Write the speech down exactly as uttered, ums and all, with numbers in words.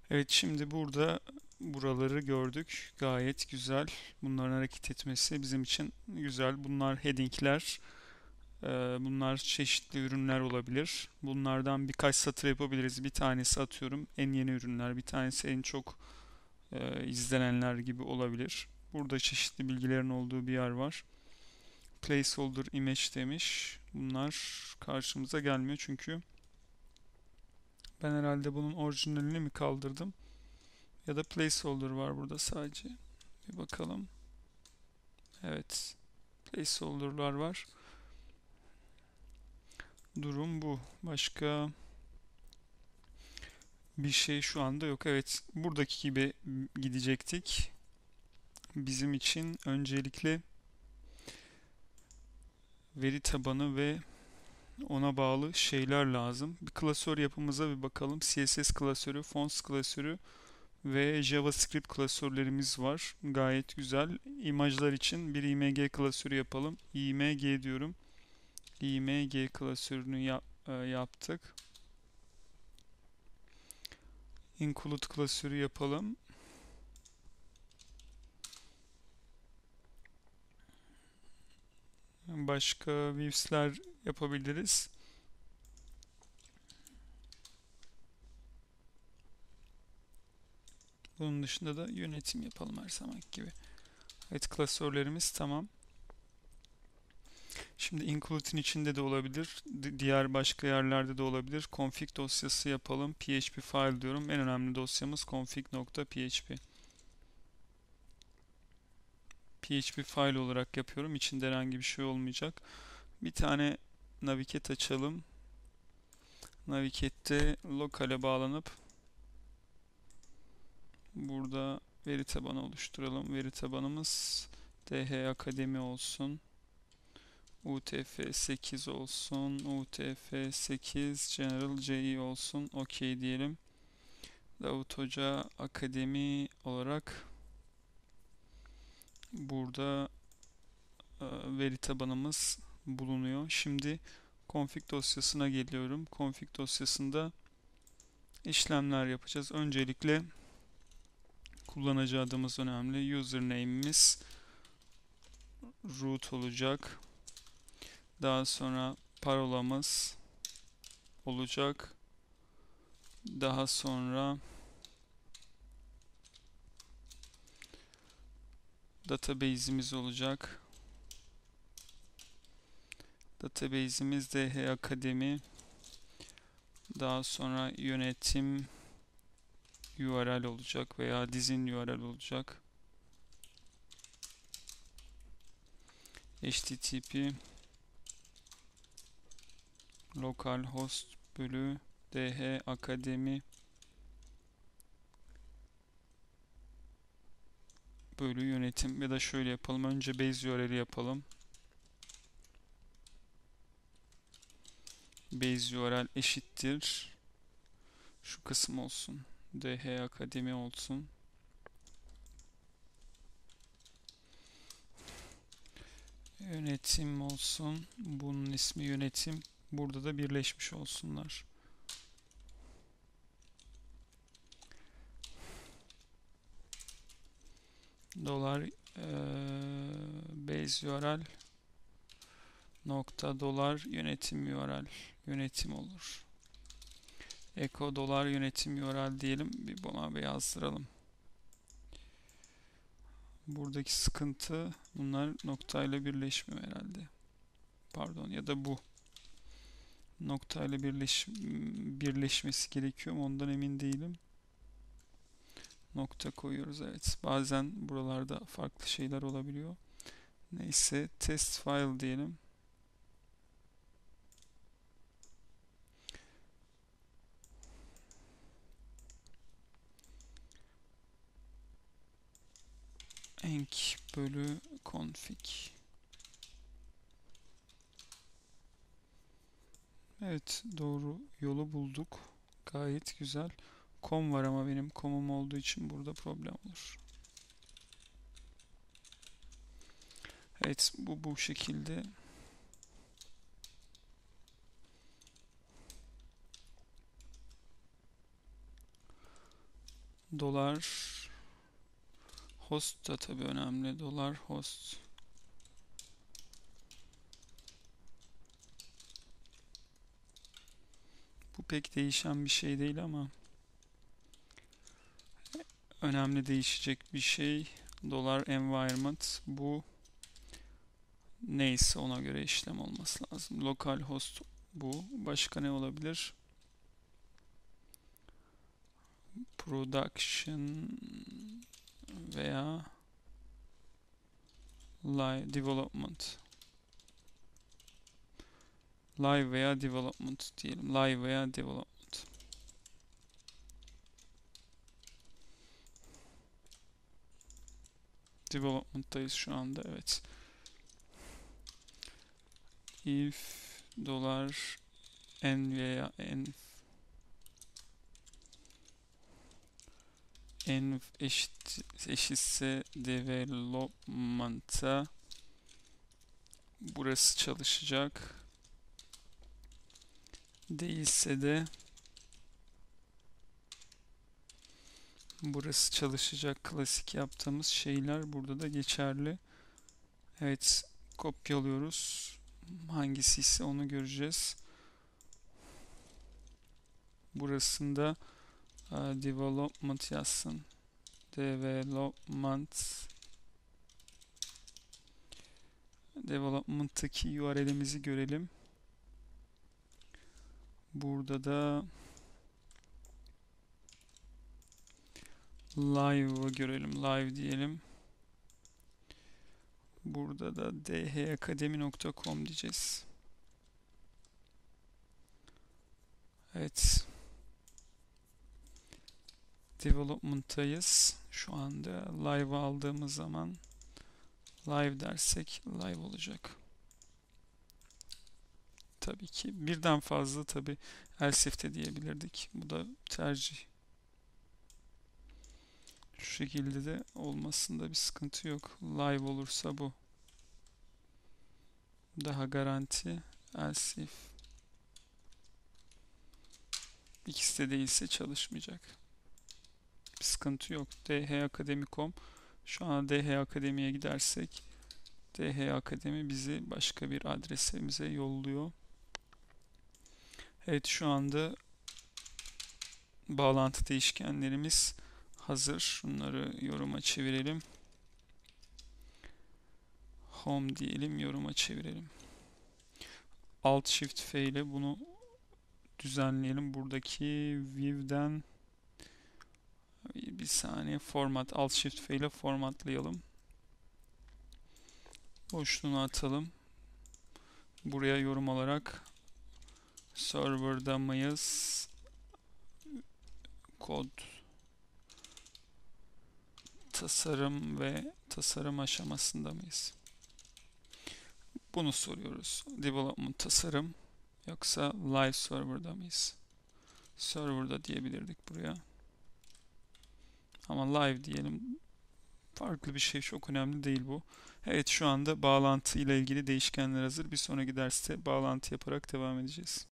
Evet, şimdi burada buraları gördük. Gayet güzel. Bunların hareket etmesi bizim için güzel. Bunlar headingler. Ee, Bunlar çeşitli ürünler olabilir. Bunlardan birkaç satır yapabiliriz. Bir tanesi atıyorum en yeni ürünler. Bir tanesi en çok e, izlenenler gibi olabilir. Burada çeşitli bilgilerin olduğu bir yer var. Placeholder image demiş. Bunlar karşımıza gelmiyor çünkü ben herhalde bunun orijinalini mi kaldırdım? Ya da placeholder var burada sadece. Bir bakalım. Evet. Placeholder'lar var. Durum bu. Başka bir şey şu anda yok. Evet. Buradaki gibi gidecektik. Bizim için öncelikle veri tabanı ve ona bağlı şeyler lazım. Bir klasör yapımıza bir bakalım. C S S klasörü, fonts klasörü ve JavaScript klasörlerimiz var. Gayet güzel. İmajlar için bir img klasörü yapalım. img diyorum. img klasörünü yap, e, yaptık. Include klasörü yapalım. Başka views'ler yapabiliriz. Bunun dışında da yönetim yapalım her zaman gibi. Evet, klasörlerimiz tamam. Şimdi include'in içinde de olabilir. Diğer başka yerlerde de olabilir. Config dosyası yapalım. P H P file diyorum. En önemli dosyamız config.php. P H P file olarak yapıyorum. İçinde herhangi bir şey olmayacak. Bir tane Naviget açalım. Navigate'te lokale bağlanıp burada veri tabanı oluşturalım. Veri tabanımız D H Akademi olsun. U T F sekiz olsun. U T F sekiz General C E olsun. OK diyelim. Davut Hoca Akademi olarak burada e, veri tabanımız bulunuyor. Şimdi config dosyasına geliyorum. Config dosyasında işlemler yapacağız. Öncelikle kullanıcı adımız önemli. Username'imiz root olacak. Daha sonra parolamız olacak. Daha sonra database'imiz olacak. Database'imiz D H Akademi. Daha sonra yönetim U R L olacak veya dizin U R L olacak. H T T P localhost bölü D H Akademi bölü yönetim ya da şöyle yapalım. Önce base U R L'i yapalım. Base U R L eşittir. Şu kısım olsun. D H Akademi olsun. Yönetim olsun. Bunun ismi yönetim. Burada da birleşmiş olsunlar. Dolar eee, base U R L nokta dolar yönetim U R L yönetim olur. Echo dolar yönetim U R L diyelim. Bir buna bir yazdıralım. Buradaki sıkıntı bunlar noktayla birleşmiyor herhalde. Pardon, ya da bu noktayla birleş, birleşmesi gerekiyor mu ondan emin değilim. Nokta koyuyoruz, evet. Bazen buralarda farklı şeyler olabiliyor. Neyse, test file diyelim. Enk bölü config. Evet, doğru yolu bulduk. Gayet güzel. Com var ama benim com'um olduğu için burada problem olur. Evet, bu bu şekilde. Dolar host da tabii önemli. Dolar host. Bu pek değişen bir şey değil ama önemli değişecek bir şey. Dolar environment. Bu neyse ona göre işlem olması lazım. Local host bu. Başka ne olabilir? Production veya live development. Live veya development diyelim. Live veya development. Development'tayız şu anda. Evet. If dolar n veya n n eşit eşitse development'a burası çalışacak. Değilse de burası çalışacak. Klasik yaptığımız şeyler burada da geçerli. Evet, kopyalıyoruz. Hangisi ise onu göreceğiz. Burasında e, development yazsın. Development Development'taki U R L'imizi görelim. Burada da live'ı görelim. Live diyelim. Burada da d h akademi nokta com diyeceğiz. Evet. Development'tayız. Şu anda live aldığımız zaman live dersek live olacak. Tabii ki birden fazla tabii else if de diyebilirdik. Bu da tercih. Şu şekilde de olmasında bir sıkıntı yok. Live olursa bu. Daha garanti. Else if. İkisi de değilse çalışmayacak. Bir sıkıntı yok. d h akademi nokta com. Şu an D H Akademi'ye gidersek D H Akademi bizi başka bir adresimize yolluyor. Evet, şu anda bağlantı değişkenlerimiz hazır. Şunları yoruma çevirelim. Home diyelim, yoruma çevirelim. Alt Shift F ile bunu düzenleyelim. Buradaki view'den bir saniye format Alt Shift F ile formatlayalım. Boşluğunu atalım. Buraya yorum olarak server'da mıyız? Kod tasarım ve tasarım aşamasında mıyız? Bunu soruyoruz. Development tasarım yoksa live server'da mıyız? Server'da diyebilirdik buraya. Ama live diyelim. Farklı bir şey, çok önemli değil bu. Evet, şu anda bağlantı ile ilgili değişkenler hazır. Bir sonraki derste bağlantı yaparak devam edeceğiz.